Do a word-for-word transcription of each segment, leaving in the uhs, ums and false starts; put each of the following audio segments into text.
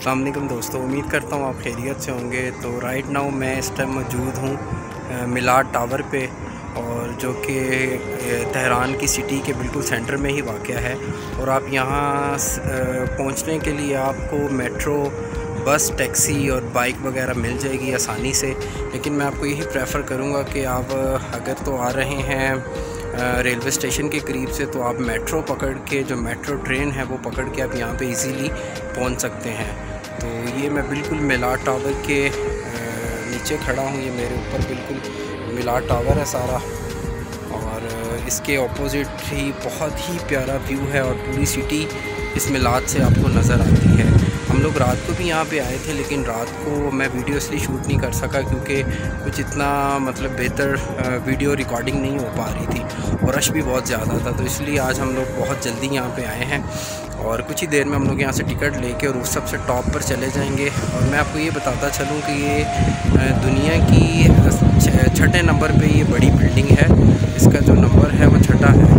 अस्सलाम वालेकुम दोस्तों, उम्मीद करता हूँ आप खैरियत से होंगे। तो राइट नाउ मैं इस टाइम मौजूद हूँ मिलाद टावर पे, और जो कि तेहरान की सिटी के बिल्कुल सेंटर में ही वाक़या है। और आप यहाँ पहुँचने के लिए आपको मेट्रो, बस, टैक्सी और बाइक वगैरह मिल जाएगी आसानी से। लेकिन मैं आपको यही प्रेफर करूँगा कि आप अगर तो आ रहे हैं रेलवे स्टेशन के करीब से, तो आप मेट्रो पकड़ के, जो मेट्रो ट्रेन है वो पकड़ के आप यहाँ पे इजीली पहुँच सकते हैं। तो ये मैं बिल्कुल मिलाद टावर के नीचे खड़ा हूँ। ये मेरे ऊपर बिल्कुल मिलाद टावर है सारा, और इसके ऑपोजिट ही बहुत ही प्यारा व्यू है, और पूरी सिटी इस मिलाद से आपको नज़र आती है। हम लोग रात को भी यहाँ पे आए थे, लेकिन रात को मैं वीडियो इसलिए शूट नहीं कर सका क्योंकि कुछ इतना मतलब बेहतर वीडियो रिकॉर्डिंग नहीं हो पा रही थी, और रश भी बहुत ज़्यादा था। तो इसलिए आज हम लोग बहुत जल्दी यहाँ पे आए हैं, और कुछ ही देर में हम लोग यहाँ से टिकट लेके और उस सबसे टॉप पर चले जाएंगे। और मैं आपको ये बताता चलूँ कि ये दुनिया की छठे नंबर पे ये बड़ी बिल्डिंग है। इसका जो नंबर है वो छठा है।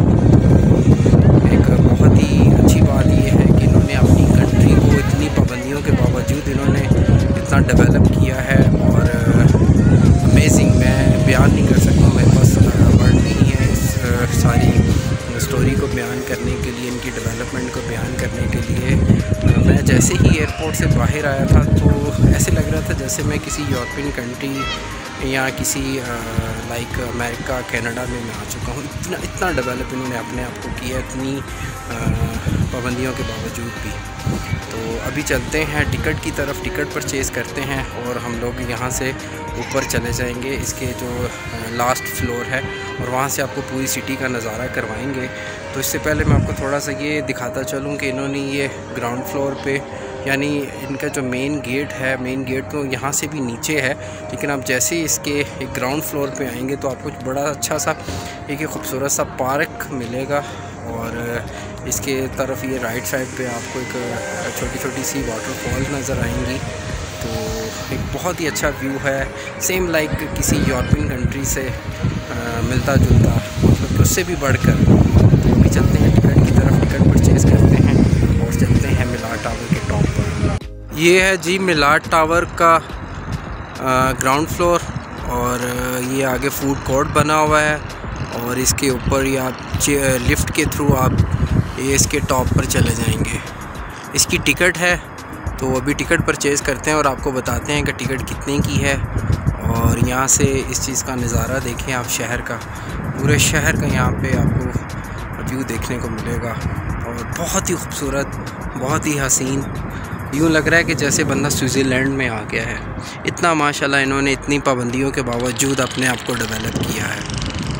एक बहुत ही अच्छी बात ये है कि इन्होंने अपनी कंट्री को इतनी पाबंदियों के बावजूद इन्होंने इतना डेवलप किया है, और अमेजिंग, मैं बयान नहीं कर सकता, मेरे पास वर्ड नहीं है इस सारी स्टोरी को बयान करने के लिए, इनकी डेवलपमेंट को बयान करने के लिए। मैं जैसे ही एयरपोर्ट से बाहर आया था तो ऐसे लग रहा था जैसे मैं किसी यूरोपियन कंट्री या किसी लाइक अमेरिका, कनाडा में मैं आ चुका हूँ। इतना इतना डेवलप इन्होंने अपने आप को किया, इतनी पाबंदियों के बावजूद भी। तो अभी चलते हैं टिकट की तरफ, टिकट परचेज़ करते हैं, और हम लोग यहाँ से ऊपर चले जाएंगे इसके जो लास्ट फ्लोर है, और वहाँ से आपको पूरी सिटी का नज़ारा करवाएंगे। तो इससे पहले मैं आपको थोड़ा सा ये दिखाता चलूँ कि इन्होंने ये ग्राउंड फ्लोर पे, यानी इनका जो मेन गेट है, मेन गेट तो यहाँ से भी नीचे है, लेकिन आप जैसे ही इसके एक ग्राउंड फ्लोर पे आएंगे तो आपको बड़ा अच्छा सा एक खूबसूरत सा पार्क मिलेगा, और इसके तरफ ये राइट साइड पे आपको एक छोटी छोटी सी वाटरफॉल नज़र आएंगी। तो एक बहुत ही अच्छा व्यू है, सेम लाइक किसी यूरोपियन कंट्री से आ, मिलता जुलता, मतलब उससे भी बढ़कर। तो अभी चलते हैं टिकट की तरफ, टिकट परचेज़ करते हैं और चलते हैं मिलाद टावर के टॉप पर। ये है जी मिलाद टावर का ग्राउंड फ्लोर, और ये आगे फूड कोर्ट बना हुआ है, और इसके ऊपर ये आप लिफ्ट के थ्रू आप ये इसके टॉप पर चले जाएंगे। इसकी टिकट है, तो अभी टिकट परचेज़ करते हैं और आपको बताते हैं कि टिकट कितने की है। और यहाँ से इस चीज़ का नज़ारा देखें आप, शहर का, पूरे शहर का यहाँ पे आपको व्यू देखने को मिलेगा, और बहुत ही खूबसूरत, बहुत ही हसीन। यूँ लग रहा है कि जैसे बंदा स्विट्ज़रलैंड में आ गया है। इतना माशाल्लाह इन्होंने इतनी पाबंदियों के बावजूद अपने आप को डेवलप किया है।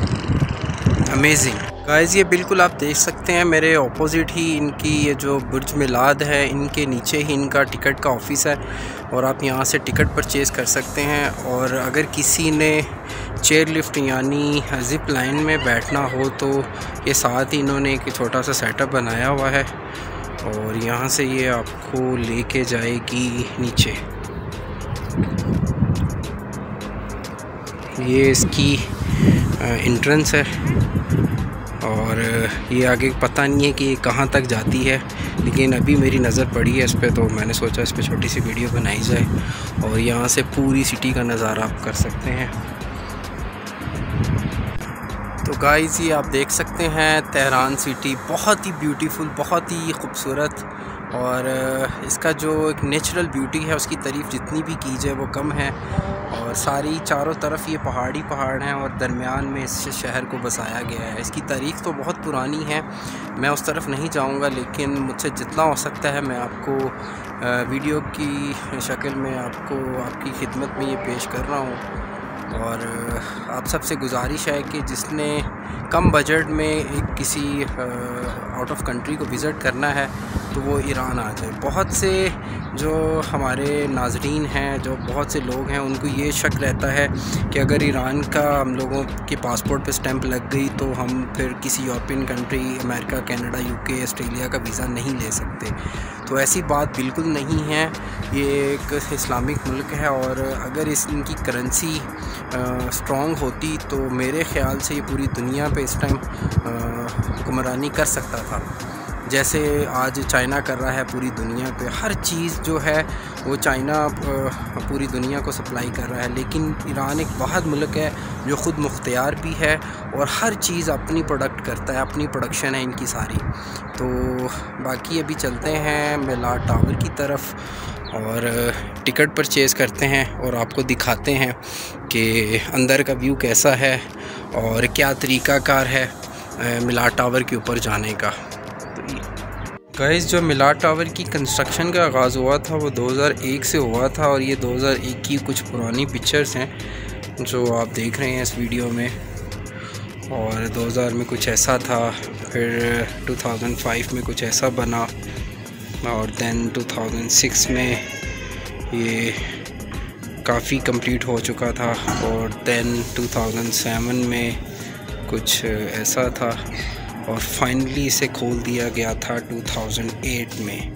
अमेजिंग गाइस, ये बिल्कुल आप देख सकते हैं मेरे ऑपोजिट ही इनकी ये जो बुर्ज मिलाद है, इनके नीचे ही इनका टिकट का ऑफिस है, और आप यहाँ से टिकट परचेज़ कर सकते हैं। और अगर किसी ने चेयर लिफ्ट यानी जिप लाइन में बैठना हो तो ये साथ ही इन्होंने एक छोटा सा सेटअप बनाया हुआ है, और यहाँ से ये आपको लेके जाएगी नीचे। ये इसकी एंट्रेंस है, और ये आगे पता नहीं है कि ये कहाँ तक जाती है, लेकिन अभी मेरी नज़र पड़ी है इस पर, तो मैंने सोचा इस पर छोटी सी वीडियो बनाई जाए। और यहाँ से पूरी सिटी का नज़ारा आप कर सकते हैं। तो गाइस, ये आप देख सकते हैं तेहरान सिटी, बहुत ही ब्यूटीफुल, बहुत ही खूबसूरत, और इसका जो एक नेचुरल ब्यूटी है उसकी तारीफ़ जितनी भी की जाए वो कम है। और सारी चारों तरफ ये पहाड़ी पहाड़ हैं, और दरमियान में इस शहर को बसाया गया है। इसकी तारीख़ तो बहुत पुरानी है, मैं उस तरफ नहीं जाऊंगा, लेकिन मुझसे जितना हो सकता है मैं आपको वीडियो की शक्ल में आपको आपकी खिदमत में ये पेश कर रहा हूँ। और आप सबसे गुजारिश है कि जिसने कम बजट में एक किसी आउट ऑफ कंट्री को विज़िट करना है तो वो ईरान आ जाए। बहुत से जो हमारे नाज़रीन हैं, जो बहुत से लोग हैं, उनको ये शक रहता है कि अगर ईरान का हम लोगों के पासपोर्ट पे स्टैंप लग गई तो हम फिर किसी European country, America, Canada, UK, Australia का वीज़ा नहीं ले सकते। तो ऐसी बात बिल्कुल नहीं है। ये एक इस्लामिक मुल्क है, और अगर इस इनकी करेंसी स्ट्रॉन्ग होती तो मेरे ख़्याल से ये पूरी दुनिया पे इस टाइम हुक्मरानी कर सकता था। जैसे आज चाइना कर रहा है पूरी दुनिया पे, हर चीज़ जो है वो चाइना पूरी दुनिया को सप्लाई कर रहा है, लेकिन ईरान एक वाहिद मुल्क है जो ख़ुद मुख्तियार भी है और हर चीज़ अपनी प्रोडक्ट करता है, अपनी प्रोडक्शन है इनकी सारी। तो बाकी अभी चलते हैं मिलाद टावर की तरफ और टिकट परचेज़ करते हैं और आपको दिखाते हैं कि अंदर का व्यू कैसा है और क्या तरीक़ाकार है मिलाद टावर के ऊपर जाने का। तो गाइस, जो मिलाद टावर की कंस्ट्रक्शन का आगाज़ हुआ था वो दो हज़ार एक से हुआ था और ये दो हज़ार एक की कुछ पुरानी पिक्चर्स हैं जो आप देख रहे हैं इस वीडियो में। और दो हज़ार में कुछ ऐसा था, फिर दो हज़ार पाँच में कुछ ऐसा बना और दैन दो हज़ार छह में ये काफ़ी कंप्लीट हो चुका था और दैन दो हज़ार सात में कुछ ऐसा था और फाइनली इसे खोल दिया गया था दो हज़ार आठ में।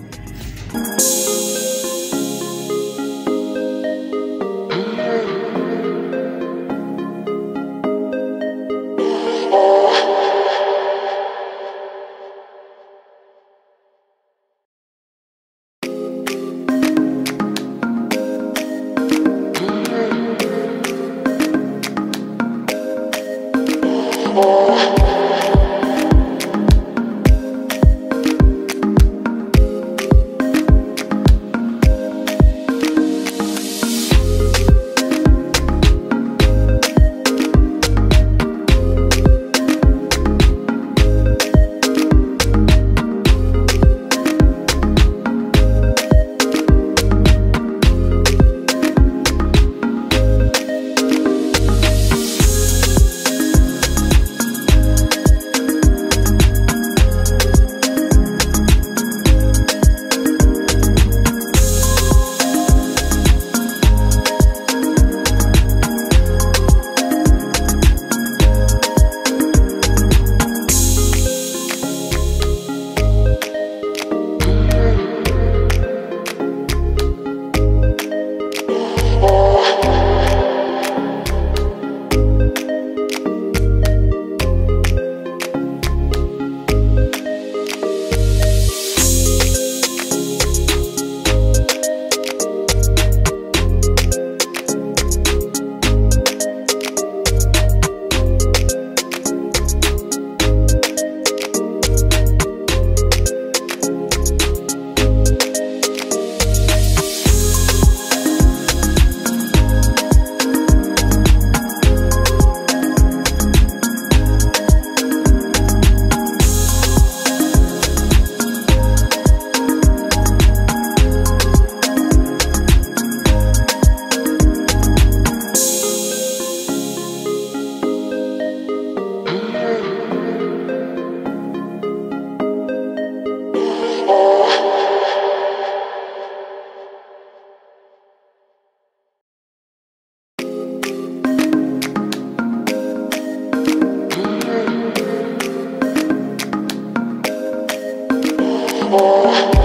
Oh